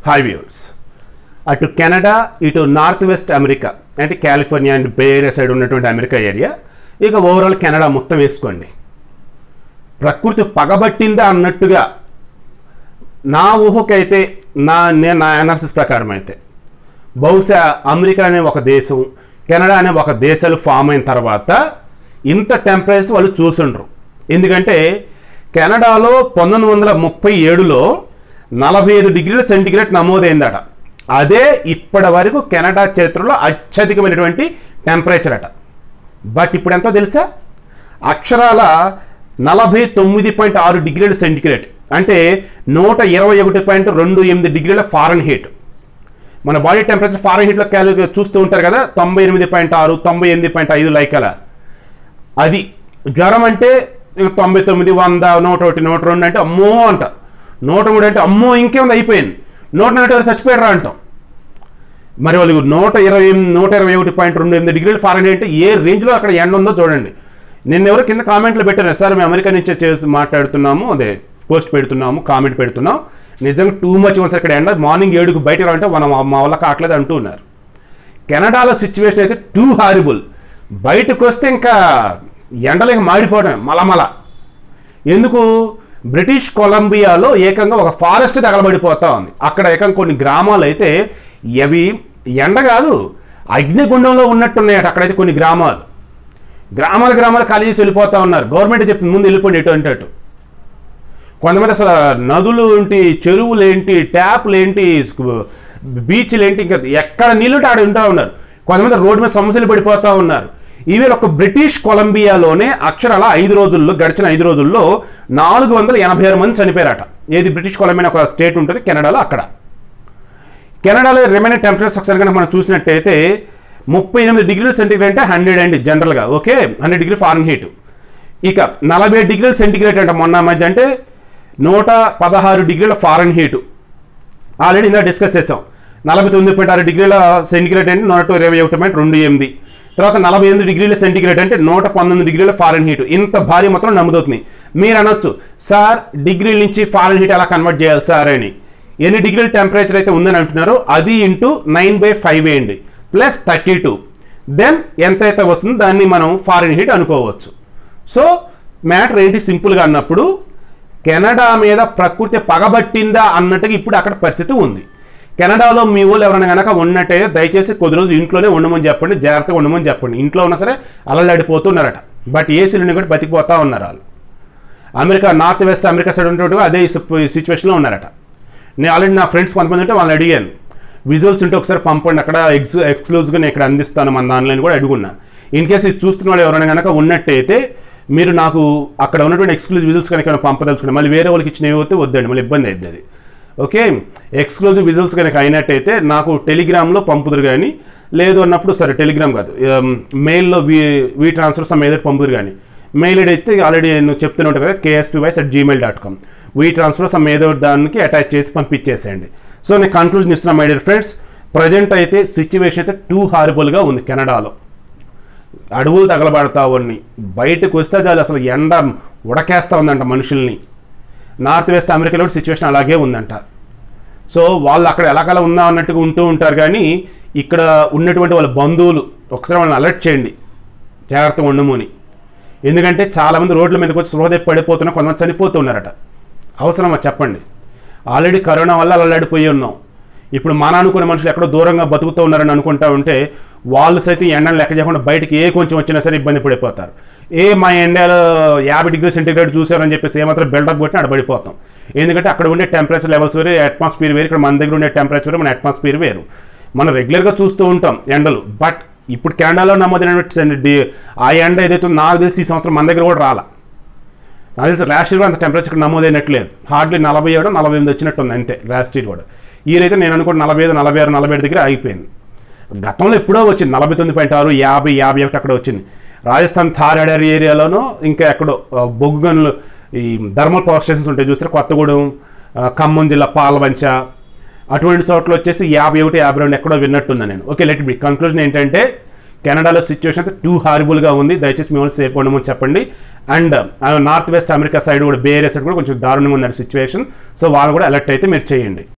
Hi viewers, అటు Canada ఇటు north west America అంటే California and bay area side ఉన్నటువంటి అమెరికా ఏరియా, ఇక ఓవరాల్ కెనడా మొత్తం వేసుకోండి. ప్రకృతి పగబట్టిందా అన్నట్టుగా నా ఊహకైతే నా అనాలిసిస్ ప్రకారం అయితే బహుశా అమెరికా అనే ఒక దేశం, కెనడా అనే ఒక దేశాలు ఫామ్ అయిన తర్వాత ఇంత టెంపరేచర్ వాళ్ళు చూసుండ్రు. ఎందుకంటే కెనడాలో 1937లో 45 డిగ్రీల సెంటిగ్రేడ్ నమోదైందట. అదే ఇప్పటి వరకు కెనడా చరిత్రలో అత్యధికమైనటువంటి టెంపరేచర్ అట. బట్ ఇప్పుడు ఎంతో తెలుసా? అక్షరాల 49.6 డిగ్రీల సెంటిగ్రేడ్ అంటే 121.28 డిగ్రీల ఫారెన్హీట్. మన బాడీ టెంపరేచర్ ఫారెన్హీట్లో చూస్తూ ఉంటారు కదా, 98.6 98.5 లైక్ అలా. అది జ్వరం అంటే 99 100 101 102 అంటే అమ్మో అంట, 103 అంటే అమ్మో ఇంకేముంది అయిపోయింది, 104 చచ్చిపోయారా అంటాం. మరి వాళ్ళు 121.28 డిగ్రీల ఫారెన్హీట్ అంటే ఏ రేంజ్లో అక్కడ ఎండ ఉందో చూడండి. నిన్న ఎవరు కింద కామెంట్లు పెట్టారు, సార్ మేము అమెరికా నుంచే మాట్లాడుతున్నాము, అదే పోస్ట్ పెడుతున్నాము, కామెంట్ పెడుతున్నాం, నిజంగా టూ మచ్ ఉంది ఇక్కడ ఎండ, మార్నింగ్ 7కు బయటకు రాంటే మా వల్ల కావట్లేదు అంటూ ఉన్నారు. కెనడాలో సిచ్యువేషన్ అయితే టూ హారిబుల్. బయటకు వస్తే ఇంకా ఎండలు ఇంకా మాడిపోవడం మలమల. ఎందుకు? బ్రిటిష్ కొలంబియాలో ఏకంగా ఒక ఫారెస్ట్ తగలబడిపోతూ ఉంది. అక్కడ ఏకంగా కొన్ని గ్రామాలు అయితే అవి ఎండ కాదు అగ్నిగుండంలో ఉన్నట్టున్నాయట. అక్కడైతే కొన్ని గ్రామాలు ఖాళీ చేసి వెళ్ళిపోతూ ఉన్నారు. గవర్నమెంట్ చెప్తుంది ముందు వెళ్ళిపోండి ఎటు అంటే అటు. కొంతమంది అసలు నదులు ఏంటి, చెరువులు ఏంటి, ట్యాప్లు ఏంటి, బీచ్లు ఏంటి, ఇంకా ఎక్కడ నీళ్ళు ఆడ ఉంటూ ఉన్నారు. కొంతమంది రోడ్డు మీద సమస్యలు పడిపోతూ ఉన్నారు. ఈవేళ ఒక బ్రిటిష్ కొలంబియాలోనే అక్షరాల గడిచిన 5 రోజుల్లో 486 మంది చనిపోయారట. ఏది? బ్రిటిష్ కొలంబియా ఒక స్టేట్ ఉంటుంది కెనడాలో. అక్కడ కెనడాలో రిమైనింగ్ టెంపరేచర్ ఒకసారి కనుక మనం చూసినట్టయితే 38 డిగ్రీల సెంటిగ్రేడ్ అంటే 100 అండి జనరల్గా, ఓకే, 100 డిగ్రీ ఫారెన్హీట్. ఇక 47 డిగ్రీల సెంటిగ్రేడ్ అంటే మొన్న మధ్య అంటే 116 డిగ్రీల ఫారెన్హీట్. ఆల్రెడీ ఇందా డిస్కస్ చేసాం. 49.6 డిగ్రీల సెంటిగ్రేడ్ అంటే 121.28. తర్వాత 48 డిగ్రీల సెంటిగ్రేడ్ అంటే 119 డిగ్రీల ఫారెన్హీట్. ఇంత భారీ మొత్తం నమ్ముదవుతుంది. మీరు అనొచ్చు, సార్ డిగ్రీల నుంచి ఫారెన్హీట్ ఎలా కన్వర్ట్ చేయాలి సార్ అని. ఎన్ని డిగ్రీల టెంపరేచర్ అయితే ఉందని అంటున్నారో అది ఇంటూ 9/5 వేయండి ప్లస్ 32, దెన్ ఎంతైతే వస్తుందో దాన్ని మనం ఫారెన్హీట్ అనుకోవచ్చు. సో మ్యాటర్ ఏంటి? సింపుల్గా అన్నప్పుడు కెనడా మీద ప్రకృతి పగబట్టిందా అన్నట్టుగా ఇప్పుడు అక్కడ పరిస్థితి ఉంది. కెనడాలో మీ వాళ్ళు ఎవరైనా కనుక ఉన్నట్టయితే దయచేసి కొద్ది రోజులు ఇంట్లోనే ఉండమని చెప్పండి, జాగ్రత్తగా ఉండమని చెప్పండి. ఇంట్లో ఉన్నా సరే అలలాడిపోతున్నారట. బట్ ఏసీలు కూడా బతికిపోతూ ఉన్నారు వాళ్ళు. America north west America side ఉన్నట్టుగా అదే సిచ్యువేషన్లో ఉన్నారట. నేను ఆల్రెడీ నా ఫ్రెండ్స్ కొంతమంది ఉంటే వాళ్ళని అడిగాను, విజువల్స్ ఉంటే ఒకసారి పంపండి, అక్కడ ఎక్స్క్లూజివ్గా నేను ఇక్కడ అందిస్తాను మన ఆన్లైన్ కూడా అడుగున్నా. ఇన్ కేసు ఇది చూస్తున్న వాళ్ళు ఎవరైనా కనుక ఉన్నట్టయితే మీరు నాకు అక్కడ ఉన్నటువంటి ఎక్స్క్లూజివ్ విజువల్స్ కనుక పంపదలుచుకున్నాను. మళ్ళీ వేరే వాళ్ళకి ఇచ్చిన ఏవైతే వద్దండి, మళ్ళీ ఇబ్బంది అవుతుంది అది. ఓకే, ఎక్స్క్లూజివ్ విజువల్స్ కనుక అయినట్టయితే నాకు టెలిగ్రామ్లో పంపుదురు కానీ, లేదు అన్నప్పుడు సరే టెలిగ్రామ్ కాదు మెయిల్లో వీ ట్రాన్స్ఫర్ సమ్ ఏదో పంపుదురు కానీ. మెయిల్ ఐడి అయితే ఆల్రెడీ నేను చెప్తూనే ఉంటాను కదా, kspwise@gmail.com. వీ ట్రాన్స్ఫర్ సమ్ ఏదో దానికి అటాచ్ చేసి పంపించేసేయండి. సో నేను కన్క్లూజన్ ఇస్తున్నాను మై డియర్ ఫ్రెండ్స్. ప్రజెంట్ అయితే సిచ్యువేషన్ అయితే టూ హారిబుల్గా ఉంది కెనడాలో. అడవులు తగలబడతా ఉన్నాయి, బయటకు వస్తే చాలు అసలు ఎండ ఉడకేస్తూ ఉందంట మనుషుల్ని. నార్త్ వెస్ట్ అమెరికాలో సిచ్యువేషన్ అలాగే ఉందంట. సో వాళ్ళు అక్కడ ఎలాగలా ఉందా అన్నట్టుగా ఉంటూ ఉంటారు కానీ ఇక్కడ ఉన్నటువంటి వాళ్ళ బంధువులు ఒకసారి వాళ్ళని అలర్ట్ చేయండి, జాగ్రత్తగా ఉండమని. ఎందుకంటే చాలామంది రోడ్ల మీదకి వచ్చి స్పృహ పడిపోతున్నా, కొంతమంది చనిపోతున్నారట. అవసరమా చెప్పండి? ఆల్రెడీ కరోనా వల్ల అలలాడిపోయి ఉన్నాం. ఇప్పుడు మన అనుకునే మనుషులు ఎక్కడో దూరంగా బతుకుతూ ఉన్నారని అనుకుంటా ఉంటే వాళ్ళు సైతం ఎండను లెక్క చేయకుండా బయటికి ఏ కొంచెం వచ్చినా సరే ఇబ్బంది పడిపోతారు. మా ఇండియాలో 50 డిగ్రీ సెంటిగ్రేడ్ చూసారని చెప్పేసి ఏమాత్రం బిల్డప్ కొట్టినా అక్కడ పడిపోతాం. ఎందుకంటే అక్కడ ఉండే టెంపరేచర్ లెవెల్స్ వేరు, అట్మాస్ఫియర్ వేరు. ఇక్కడ మన దగ్గర ఉండే టెంపరేచర్ వేరు, మన అట్మాస్ఫియర్ వేరు. మనం రెగ్యులర్గా చూస్తూ ఉంటాం ఎండలు. బట్ ఇప్పుడు కెనడాలో నమోదైనటువంటి ఆ ఎండ ఏదైతే నాకు తెలిసి ఈ సంవత్సరం మన దగ్గర కూడా రాలా. నాకు తెలిసి లాస్ట్ ఇయర్ కూడా అంత టెంపరేచర్ నమోదైనట్లేదు. హార్డ్లీ 47 48 వచ్చినట్టుంది అంతే లాస్ట్ ఇయర్ కూడా. ఈ అయితే నేను అనుకుంటే 45 46 47 దగ్గర ఆగిపోయింది. గతంలో ఎప్పుడో వచ్చింది 49.6 50 51 అక్కడ వచ్చింది. రాజస్థాన్ థార్ ఎడారి ఏరియాలోనూ ఇంకా ఎక్కడో బొగ్గు గనులు ఈ థర్మల్ పవర్ స్టేషన్స్ ఉంటాయి చూస్తే, కొత్తగూడెం, ఖమ్మం జిల్లా పాలవంచ అటువంటి చోట్ల వచ్చేసి 51 52 ఎక్కడో విన్నట్టుంది నేను. ఓకే, లెట్ బి కన్క్లూజన్ ఏంటంటే కెనడాలో సిచ్యువేషన్ అయితే టూ హారిబుల్గా ఉంది. దయచేసి మిమ్మల్ని సేఫ్ ఉండమని చెప్పండి. And north west America side కూడా బే ఏరియా సైడ్ కూడా కొంచెం దారుణంగా ఉంది సిచ్యువేషన్. సో వాళ్ళు కూడా అలర్ట్ అయితే మీరు చేయండి.